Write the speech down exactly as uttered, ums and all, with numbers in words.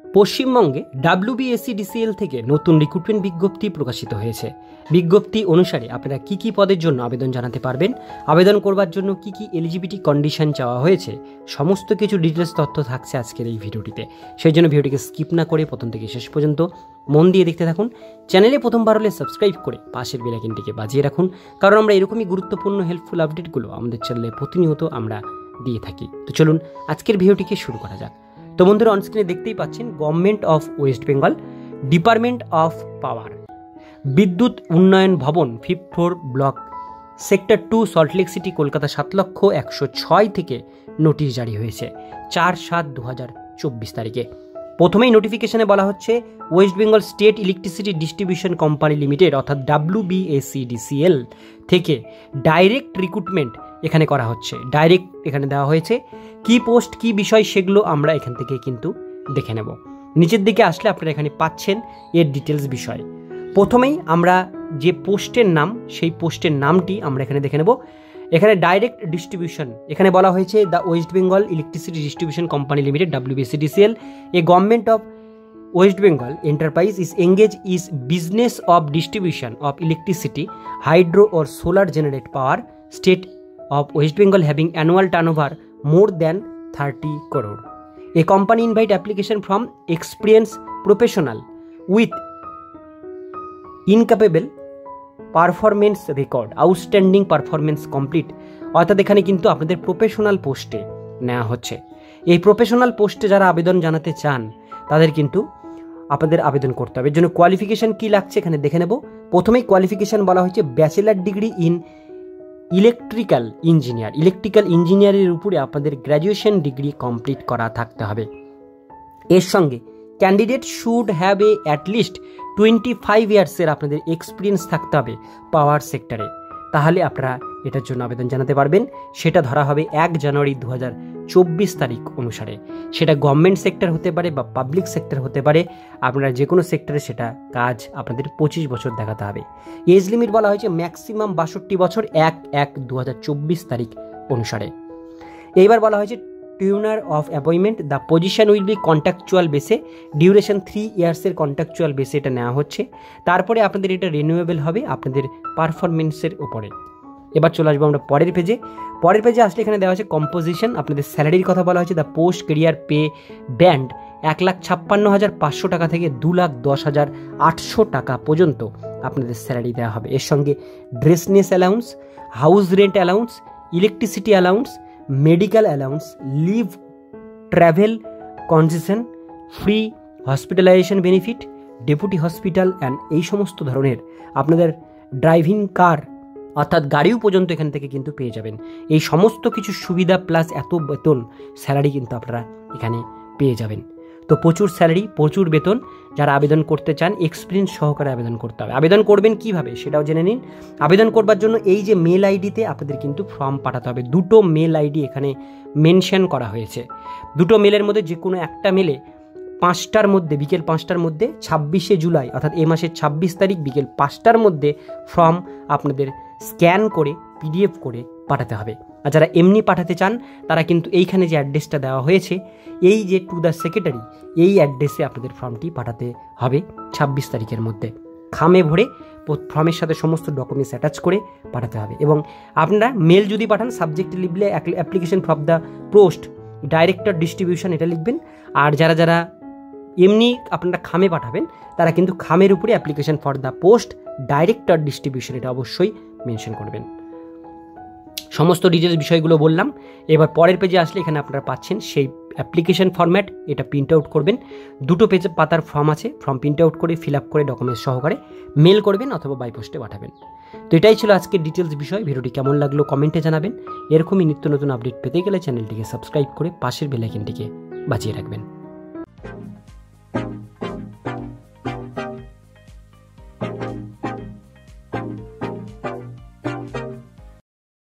পশ্চিমবঙ্গে ডাব্লিউবিএসসিডিসিএল থেকে নতুন রিক্রুটমেন্ট বিজ্ঞপ্তি প্রকাশিত হয়েছে। বিজ্ঞপ্তি অনুসারে আপনারা কী কী পদের জন্য আবেদন জানাতে পারবেন, আবেদন করবার জন্য কী কী এলিজিবিলিটি কন্ডিশন চাওয়া হয়েছে, সমস্ত কিছু ডিটেলস তথ্য থাকছে আজকের এই ভিডিওটিতে। সেই জন্য ভিডিওটিকে স্কিপ না করে প্রথম থেকে শেষ পর্যন্ত মন দিয়ে দেখতে থাকুন। চ্যানেলে প্রথমবার হলে সাবস্ক্রাইব করে পাশের বেল আইকনটিকে বাজিয়ে রাখুন, কারণ আমরা এরকমই গুরুত্বপূর্ণ হেল্পফুল আপডেটগুলো আমাদের চ্যানেলে প্রতিনিয়ত আমরা দিয়ে থাকি। তো চলুন আজকের ভিডিওটিকে শুরু করা যাক। তো বন্ধুরা, অনস্ক্রিনে দেখতেই পাচ্ছেন government of West Bengal, department of power, Bidyut Unnayan Bhavan, fifth floor, block sector two, Salt Lake city, Kolkata সাত লক্ষ একশো ছয় থেকে নোটিশ জারি হয়েছে চার সাত দু হাজার চব্বিশ তারিখে। প্রথমেই নোটিফিকেশনে বলা হচ্ছে West Bengal state electricity distribution company limited অর্থাৎ ডাব্লিউবিএসসিডিসিএল থেকে ডাইরেক্ট রিক্রুটমেন্ট এখানে করা হচ্ছে। ডাইরেক্ট এখানে দেওয়া হয়েছে কি পোস্ট, কি বিষয়, সেগুলো আমরা এখান থেকে কিন্তু দেখে নেব। নিচের দিকে আসলে আপনারা এখানে পাচ্ছেন এর ডিটেলস বিষয়। প্রথমেই আমরা যে পোস্টের নাম, সেই পোস্টের নামটি আমরা এখানে দেখে নেব। এখানে ডাইরেক্ট ডিস্ট্রিবিউশন এখানে বলা হয়েছে the West Bengal electricity distribution company limited WBSCDCL, a government of West Bengal enterprise is engaged is business of distribution of electricity, hydro or solar generate power, state of West Bengal having annual turnover more than thirty crore. A company invite application from experienced professional with incapable performance record, outstanding performance complete. অর্থাৎ এখানে কিন্তু আপনাদের professional পোস্টে নেওয়া হচ্ছে। এই professional পোস্টে যারা আবেদন জানাতে চান তাদের কিন্তু আপনাদের আবেদন করতে হবে। এর জন্য কোয়ালিফিকেশান কী লাগছে এখানে দেখে নেব। প্রথমেই কোয়ালিফিকেশান বলা হয়েছে bachelor degree in electrical engineer, electrical ইঞ্জিনিয়ারের উপরে আপনাদের গ্র্যাজুয়েশন ডিগ্রি কমপ্লিট করা থাকতে হবে। এর সঙ্গে candidate should have a at least twenty five ইয়ার্সের আপনাদের এক্সপিরিয়েন্স থাকতে হবে পাওয়ার সেক্টরে, তাহলে আপনারা এটার জন্য আবেদন জানাতে পারবেন। সেটা ধরা হবে এক জানুয়ারি দু হাজার চব্বিশ তারিখ অনুসারে। সেটা গভর্নমেন্ট সেক্টর হতে পারে বা পাবলিক সেক্টর হতে পারে, আপনারা যে কোনো সেক্টরে সেটা কাজ আপনাদের পঁচিশ বছর দেখাতে হবে। এজ লিমিট বলা হয়েছে ম্যাক্সিমাম বাষট্টি বছর এক এক দু হাজার চব্বিশ তারিখ অনুসারে। এইবার বলা হয়েছে tenure of appointment, the position will be contractual বেসে, ডিউরেশন থ্রি ইয়ার্সের কন্ট্রাকচুয়াল বেসে এটা নেওয়া হচ্ছে। তারপরে আপনাদের এটা রিনিউয়েবল হবে আপনাদের পারফরমেন্সের উপরে। এবার চলে আসবো আমরা পরের পেজে। পরের পেজে আসলে এখানে দেওয়া হচ্ছে কম্পোজিশন, আপনাদের স্যালারির কথা বলা হয়েছে। The post career pay band এক লাখ ছাপ্পান্ন হাজার পাঁচশো টাকা থেকে দু লাখ দশ হাজার আটশো টাকা পর্যন্ত আপনাদের স্যালারি দেওয়া হবে। এর সঙ্গে dearness allowance, house rent allowance, electricity allowance, medical allowance, leave, travel concession, free hospitalisation benefit, deputy hospital and এই সমস্ত ধরনের আপনাদের ড্রাইভিং কার অর্থাৎ গাড়িও পর্যন্ত এখান থেকে কিন্তু পেয়ে যাবেন। এই সমস্ত কিছু সুবিধা প্লাস এত বেতন স্যালারি কিন্তু আপনারা এখানে পেয়ে যাবেন। তো প্রচুর স্যালারি, প্রচুর বেতন। যারা আবেদন করতে চান এক্সপিরিয়েন্স সহকারে আবেদন করতে হবে। আবেদন করবেন কিভাবে সেটাও জেনে নিন। আবেদন করবার জন্য এই যে মেল আইডিতে আপনাদের কিন্তু ফর্ম পাঠাতে হবে। দুটো মেল আইডি এখানে মেনশন করা হয়েছে। দুটো মেলের মধ্যে যে কোনো একটা মেলে পাঁচটার মধ্যে, বিকেল পাঁচটার মধ্যে ছাব্বিশে জুলাই অর্থাৎ এই মাসের ছাব্বিশ তারিখ বিকেল পাঁচটার মধ্যে ফর্ম আপনাদের স্ক্যান করে পিডিএফ করে পাঠাতে হবে। আর যারা এমনি পাঠাতে চান তারা কিন্তু এইখানে যে অ্যাড্রেসটা দেওয়া হয়েছে, এই যে টু দ্য সেক্রেটারি, এই অ্যাড্রেসে আপনাদের ফর্মটি পাঠাতে হবে ছাব্বিশ তারিখের মধ্যে। খামে ভরে ফর্মের সাথে সমস্ত ডকুমেন্টস অ্যাটাচ করে পাঠাতে হবে। এবং আপনারা মেল যদি পাঠান সাবজেক্ট লিখলে application for the post director distribution এটা লিখবেন। আর যারা যারা এমনি আপনারা খামে পাঠাবেন তারা কিন্তু খামের উপরে application for the post director distribution এটা অবশ্যই মেনশন করবেন। সমস্ত ডিটেলস বিষয়গুলো বললাম। এবার পরের পেজে আসলে এখানে আপনারা পাচ্ছেন সেই অ্যাপ্লিকেশন ফরম্যাট, এটা প্রিন্ট আউট করবেন। দুটো পেজ পাতার ফর্ম আছে, ফর্ম প্রিন্ট আউট করে ফিল আপ করে ডকুমেন্টস সহকারে মেল করবেন অথবা বাই পোস্টে পাঠাবেন। তো এটাই ছিল আজকের ডিটেলস বিষয়। ভিডিওটি কেমন লাগলো কমেন্টে জানাবেন। এরকমই নিত্য নতুন আপডেট পেতে গেলে চ্যানেলটিকে সাবস্ক্রাইব করে পাশের বেল আইকনটিকে বাজিয়ে রাখবেন।